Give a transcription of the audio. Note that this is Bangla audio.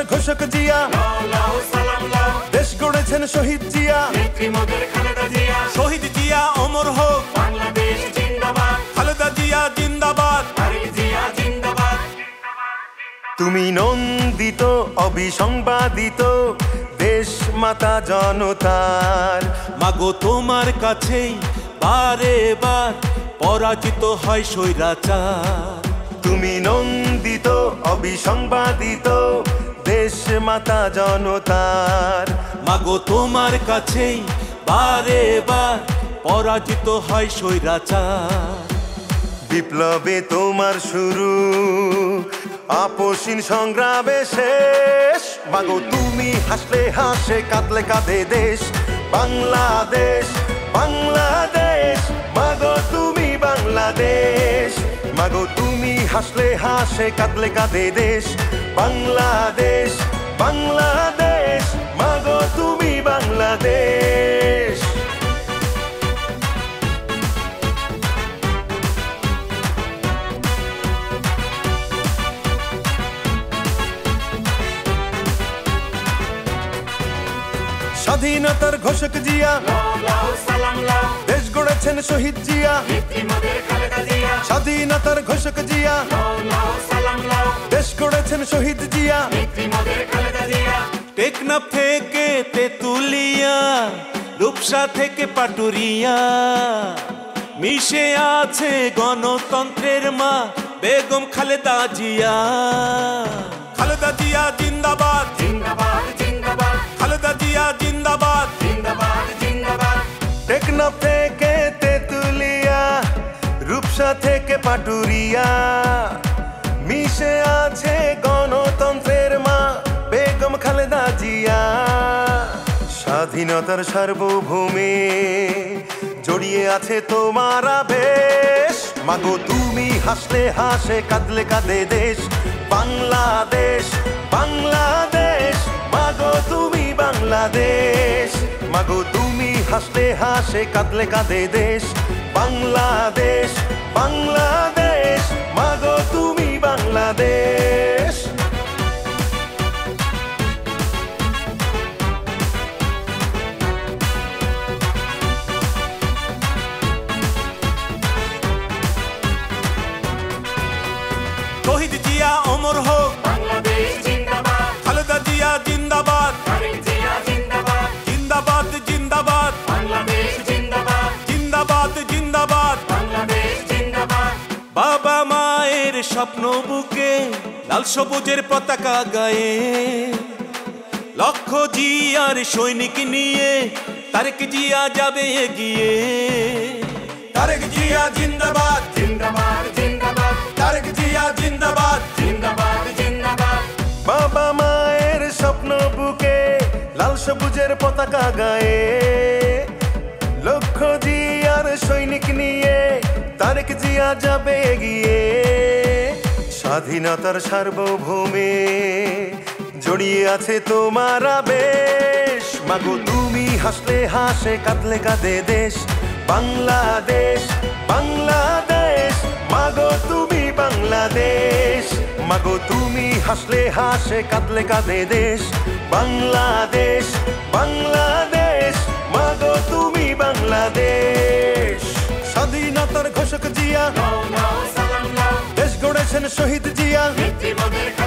ঘোষক জিয়া, দেশ গড়েছেন শহীদ জিয়া, শহীদ জিয়া অমর হোক, বাংলাদেশ জিন্দাবাদ, খালেদা জিয়া জিন্দাবাদ, জিয়া জিন্দাবাদ। তুমি নন্দিত অবিসংবাদিত দেশ মাতা জনতার, মাগো তোমার কাছেই বারে বার পরাজিত হয় স্বৈরাচার। তুমি নন্দিত অবিসংবাদিত দেশ মাতা জনতার, মাগো তোমার কাছেই বারে বার পরাজিত হয় স্বৈরাচার। বিপ্লবে তোমার শুরু, আপসীন সংগ্রামে শেষ, মাগো তুমি হাসলে হাসে কাঁদলে কাঁদে দেশ বাংলাদেশ, বাংলাদেশ, মাগো তুমি বাংলাদেশ, মাগো তুমি হাসলে হাসে কাঁদলে কাঁদে দেশ বাংলাদেশ, বাংলাদেশ, মাগো তুমি বাংলাদেশ। স্বাধীনতার ঘোষক জিয়া, দেশ গড়েছেন শহীদ জিয়া, স্বাধীনতার ঘোষক জিয়া, দেশ গড়েছেন শহীদ জিয়া। টেকনাফ থেকে তেতুলিয়া, রূপসা থেকে পাটুরিয়া, মিশে আছে গণতন্ত্রের মা বেগম খালেদা জিয়া। খালেদা জিয়া জিন্দাবাদ, জিন্দাবাদ, জিন্দাবাদ, খালেদা জিয়া জিন্দাবাদ, জিন্দাবাদ, জিন্দাবাদ। টেকনাফ থেকে তেতুলিয়া, রূপসা থেকে পাটুরিয়া, মিশে আছে গণতন্ত্রের মা বেগম খালেদা জিয়া। স্বাধীনতার সার্বভৌমে জড়িয়ে আছে তোমার আবেশ, মাগো তুমি হাসলে হাসে কাঁদলে কাঁদে দেশ বাংলাদেশ, বাংলাদেশ, মাগো তুমি বাংলাদেশ, মাগো তুমি হাসলে হাসে কাঁদলে কাঁদে দেশ বাংলাদেশ, বাংলাদেশ, মাগো তুমি বাংলাদেশ। শহীদ জিয়া অমর হোক, বাংলাদেশ জিন্দাবাদ, খালেদা জিয়া জিন্দাবাদ, জিয়া জিন্দাবাদ, জিন্দাবাদ, জিন্দাবাদ, বাংলাদেশ জিন্দাবাদ, জিন্দাবাদ, জিন্দাবাদ। বাংলাদেশ জিন্দাবাদ। বাবা মায়ের স্বপ্ন বুকে লাল সবুজের পতাকা গায়ে, লক্ষ জিয়ার সৈনিক নিয়ে তারেক জিয়া যাবে এগিয়ে। তারেক জিয়া জিন্দাবাদ, জিন্দাবাদ, জিন্দাবাদ, তারেক জিয়া জিন্দাবাদ, জিন্দাবাদ, জিন্দাবাদ। বাবা মায়ের স্বপ্ন বুকে লাল সবুজের পতাকা গায়ে, লক্ষ জিয়ার সৈনিক নিয়ে তারেক জিয়া যাবে এগিয়ে। স্বাধীনতার সার্বভৌমে জড়িয়ে আছে তোমার আবেশ, মাগো তুমি হাসলে হাসে কাঁদলে কাঁদে দেশ বাংলাদেশ, বাংলাদেশ, মাগো তুমি বাংলাদেশ, মাগো তুমি হাসলে হাসে কাঁদলে কাঁদে দেশ বাংলাদেশ, বাংলাদেশ, মাগো তুমি বাংলাদেশ। স্বাধীনতার ঘোষক জিয়া, দেশ গড়েছেন শহীদ জিয়া,